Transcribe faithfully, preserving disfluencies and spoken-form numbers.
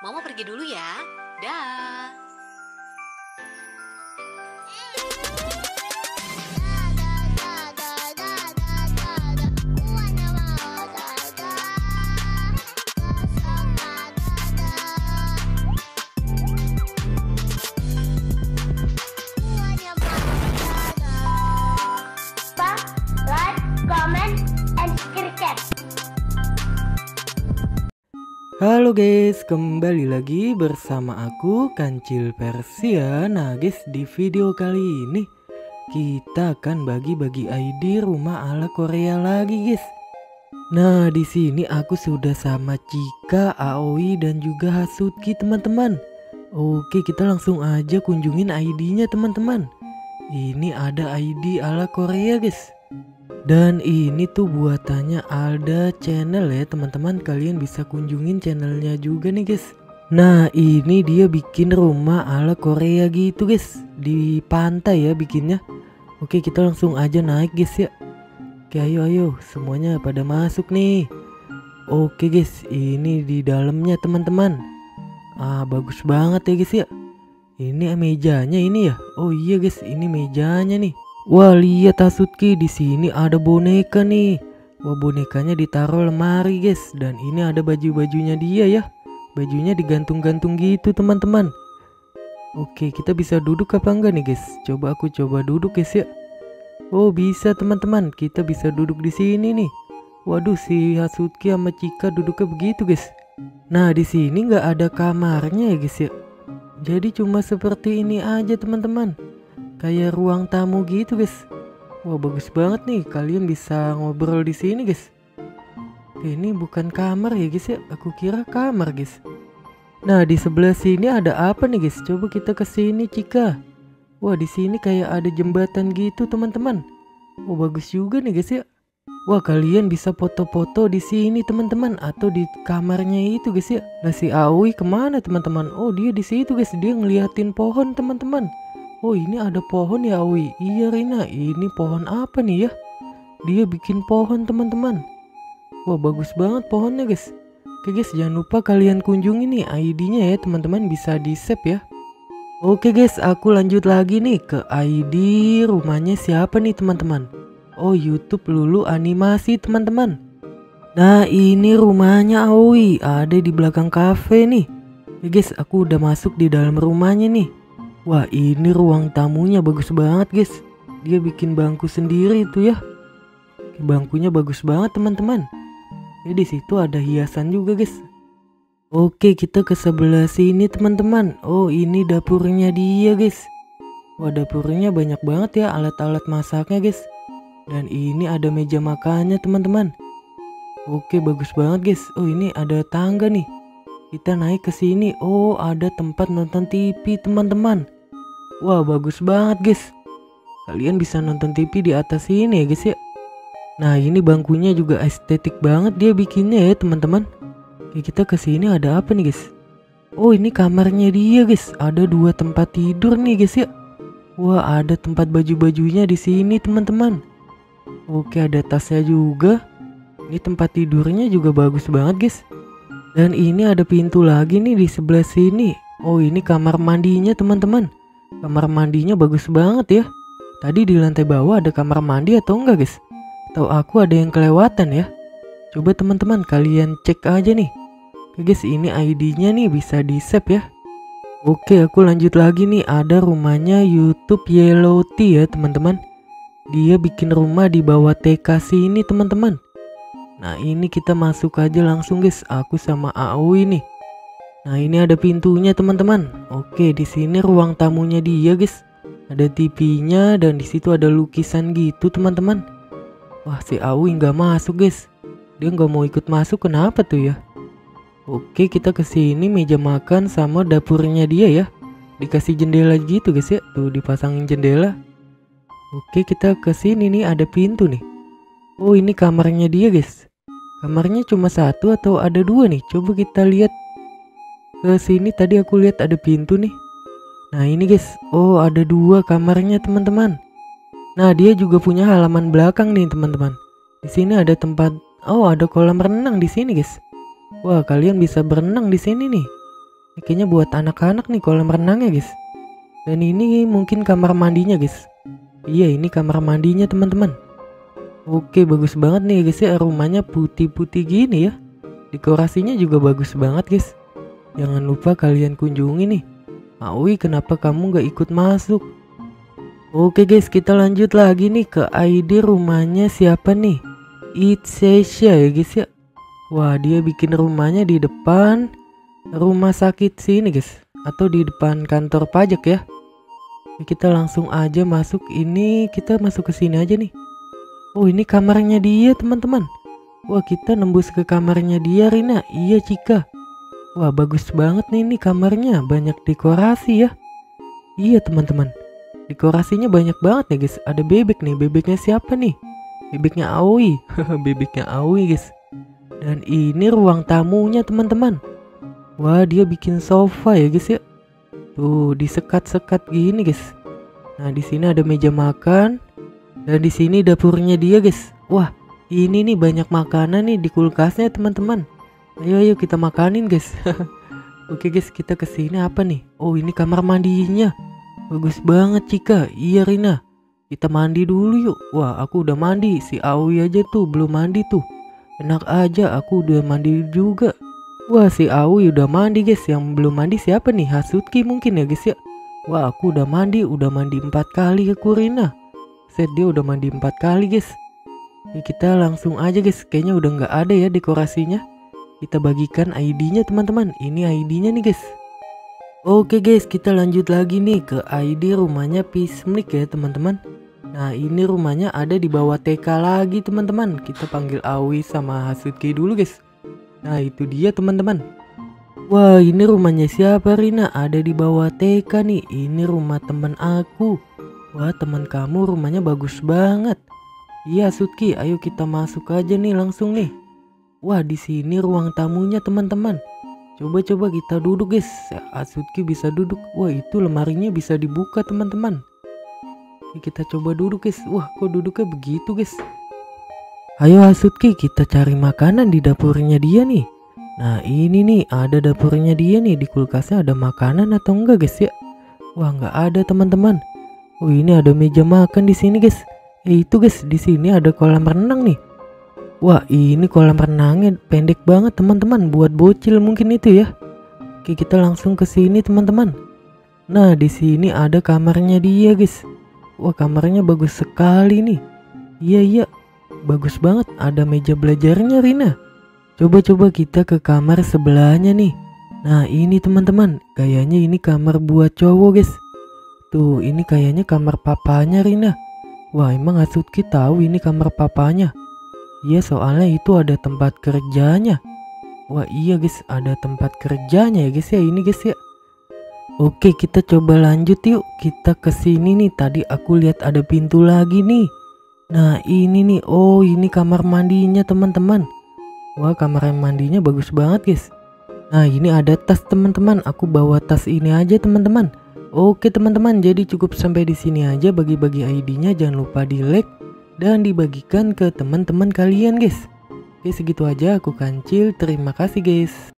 Mama pergi dulu ya. Dah. Halo guys, kembali lagi bersama aku Kancil Persia. Nah guys, di video kali ini kita akan bagi-bagi I D rumah ala Korea lagi guys. Nah di sini aku sudah sama Chika, Aoi dan juga Hasutki teman-teman. Oke, kita langsung aja kunjungin I D-nya teman-teman. Ini ada I D ala Korea guys. Dan ini tuh buatannya Alda Channel ya teman-teman. Kalian bisa kunjungin channelnya juga nih guys. Nah ini dia bikin rumah ala Korea gitu guys. Di pantai ya bikinnya. Oke, kita langsung aja naik guys ya. Oke, ayo ayo semuanya pada masuk nih. Oke guys, ini di dalamnya teman-teman. Ah bagus banget ya guys ya. Ini mejanya ini ya. Oh iya guys, ini mejanya nih. Wah lihat Hasutki, di sini ada boneka nih. Wah bonekanya ditaruh lemari guys. Dan ini ada baju-bajunya dia ya. Bajunya digantung-gantung gitu teman-teman. Oke, kita bisa duduk apa enggak nih guys? Coba aku coba duduk guys ya. Oh bisa teman-teman, kita bisa duduk di sini nih. Waduh, si Hasutki sama Chika duduknya begitu guys. Nah di sini nggak ada kamarnya ya guys ya. Jadi cuma seperti ini aja teman-teman. Kayak ruang tamu gitu guys. Wah bagus banget nih, kalian bisa ngobrol di sini guys. Oke, ini bukan kamar ya guys ya, aku kira kamar guys. Nah di sebelah sini ada apa nih guys? Coba kita ke sini Chika. Wah di sini kayak ada jembatan gitu teman-teman. Wah bagus juga nih guys ya. Wah kalian bisa foto-foto di sini teman-teman, atau di kamarnya itu guys ya. Nah si Aoi kemana teman-teman? Oh dia di situ guys, dia ngeliatin pohon teman-teman. Oh ini ada pohon ya Aoi. Iya Rina, ini pohon apa nih ya? Dia bikin pohon teman-teman. Wah bagus banget pohonnya guys. Oke guys, jangan lupa kalian kunjungi nih I D-nya ya teman-teman, bisa di save ya. Oke guys, aku lanjut lagi nih ke I D rumahnya siapa nih teman-teman. Oh YouTube Lulu Animasi teman-teman. Nah ini rumahnya Aoi, ada di belakang cafe nih. Oke guys, aku udah masuk di dalam rumahnya nih. Wah ini ruang tamunya bagus banget guys. Dia bikin bangku sendiri itu ya. Bangkunya bagus banget teman-teman. Ya di situ ada hiasan juga guys. Oke, kita ke sebelah sini teman-teman. Oh ini dapurnya dia guys. Wah dapurnya banyak banget ya alat-alat masaknya guys. Dan ini ada meja makannya teman-teman. Oke bagus banget guys. Oh ini ada tangga nih. Kita naik ke sini. Oh ada tempat nonton T V teman-teman. Wah bagus banget guys. Kalian bisa nonton T V di atas sini ya guys ya. Nah ini bangkunya juga estetik banget dia bikinnya ya teman-teman. Oke, kita ke sini ada apa nih guys? Oh ini kamarnya dia guys. Ada dua tempat tidur nih guys ya. Wah ada tempat baju-bajunya di sini teman-teman. Oke ada tasnya juga. Ini tempat tidurnya juga bagus banget guys. Dan ini ada pintu lagi nih di sebelah sini. Oh ini kamar mandinya teman-teman. Kamar mandinya bagus banget ya. Tadi di lantai bawah ada kamar mandi atau enggak guys? Tahu aku ada yang kelewatan ya. Coba teman-teman kalian cek aja nih. Oke guys, ini I D-nya nih bisa di save ya. Oke, aku lanjut lagi nih. Ada rumahnya YouTube Yellow Tea ya teman-teman. Dia bikin rumah di bawah T K sini teman-teman. Nah ini kita masuk aja langsung guys. Aku sama Aoi nih. Nah ini ada pintunya teman-teman. Oke di sini ruang tamunya dia guys. Ada T V-nya dan di situ ada lukisan gitu teman-teman. Wah si Aoi nggak masuk guys. Dia nggak mau ikut masuk, kenapa tuh ya? Oke kita ke sini meja makan sama dapurnya dia ya. Dikasih jendela gitu guys ya. Tuh dipasangin jendela. Oke kita ke sini nih ada pintu nih. Oh ini kamarnya dia guys. Kamarnya cuma satu atau ada dua nih? Coba kita lihat. Ke sini tadi aku lihat ada pintu nih. Nah ini guys. Oh ada dua kamarnya teman-teman. Nah dia juga punya halaman belakang nih teman-teman. Di sini ada tempat. Oh ada kolam renang di sini guys. Wah kalian bisa berenang di sini nih. Ini kayaknya buat anak-anak nih kolam renangnya guys. Dan ini mungkin kamar mandinya guys. Iya, ini kamar mandinya teman-teman. Oke, bagus banget nih guys ya, rumahnya putih-putih gini ya. Dekorasinya juga bagus banget guys. Jangan lupa kalian kunjungi nih. Aoi, kenapa kamu gak ikut masuk? Oke guys, kita lanjut lagi nih ke I D rumahnya siapa nih? It's Sasha ya guys ya. Wah, dia bikin rumahnya di depan rumah sakit sini guys, atau di depan kantor pajak ya. Kita langsung aja masuk, ini kita masuk ke sini aja nih. Oh, ini kamarnya dia teman-teman. Wah, kita nembus ke kamarnya dia Rina. Iya Cika. Wah, bagus banget nih ini kamarnya, banyak dekorasi ya. Iya teman-teman, dekorasinya banyak banget nih guys. Ada bebek nih, bebeknya siapa nih? Bebeknya Aoi. Bebeknya Aoi guys. Dan ini ruang tamunya teman-teman. Wah, dia bikin sofa ya guys ya. Tuh, disekat-sekat gini guys. Nah, di sini ada meja makan. Dan di sini dapurnya dia guys. Wah, ini nih banyak makanan nih di kulkasnya teman-teman. Ayo ayo kita makanin guys. Oke guys, kita kesini apa nih? Oh, ini kamar mandinya. Bagus banget Cika. Iya Rina, kita mandi dulu yuk. Wah, aku udah mandi. Si Aoi aja tuh belum mandi tuh. Enak aja, aku udah mandi juga. Wah, si Aoi udah mandi guys. Yang belum mandi siapa nih? Hasutki mungkin ya guys ya. Wah, aku udah mandi. Udah mandi empat kali aku Rina. Set, dia udah mandi empat kali guys. Ya, kita langsung aja guys. Kayaknya udah nggak ada ya dekorasinya. Kita bagikan I D-nya teman-teman. Ini I D-nya nih guys. Oke guys, kita lanjut lagi nih ke I D rumahnya Pismlik ya teman-teman. Nah, ini rumahnya ada di bawah T K lagi teman-teman. Kita panggil Aoi sama Hasutki dulu guys. Nah, itu dia teman-teman. Wah, ini rumahnya siapa Rina? Ada di bawah T K nih. Ini rumah teman aku. Wah, teman kamu rumahnya bagus banget. Iya Hasutki, ayo kita masuk aja nih langsung nih. Wah, di sini ruang tamunya teman-teman. Coba-coba kita duduk guys. Hasutki bisa duduk. Wah, itu lemarinya bisa dibuka teman-teman. Kita coba duduk guys. Wah, kok duduknya begitu guys. Ayo Hasutki, kita cari makanan di dapurnya dia nih. Nah, ini nih ada dapurnya dia nih. Di kulkasnya ada makanan atau enggak guys ya? Wah, nggak ada teman-teman. Oh, ini ada meja makan di sini guys. Eh, itu guys, di sini ada kolam renang nih. Wah, ini kolam renangnya pendek banget teman-teman, buat bocil mungkin itu ya. Oke, kita langsung ke sini teman-teman. Nah, di sini ada kamarnya dia guys. Wah, kamarnya bagus sekali nih. Iya iya, bagus banget. Ada meja belajarnya Rina. Coba-coba kita ke kamar sebelahnya nih. Nah, ini teman-teman, kayaknya ini kamar buat cowok guys. Tuh, ini kayaknya kamar papanya Rina. Wah, emang Hasutki tahu ini kamar papanya? Iya, soalnya itu ada tempat kerjanya. Wah iya guys, ada tempat kerjanya ya guys ya ini guys ya. Oke, kita coba lanjut yuk. Kita kesini nih, tadi aku lihat ada pintu lagi nih. Nah ini nih, oh ini kamar mandinya teman-teman. Wah, kamar mandinya bagus banget guys. Nah ini ada tas teman-teman, aku bawa tas ini aja teman-teman. Oke teman-teman, jadi cukup sampai di sini aja bagi-bagi I D-nya. Jangan lupa di like dan dibagikan ke teman-teman kalian guys. Oke, segitu aja, aku Kancil. Terima kasih guys.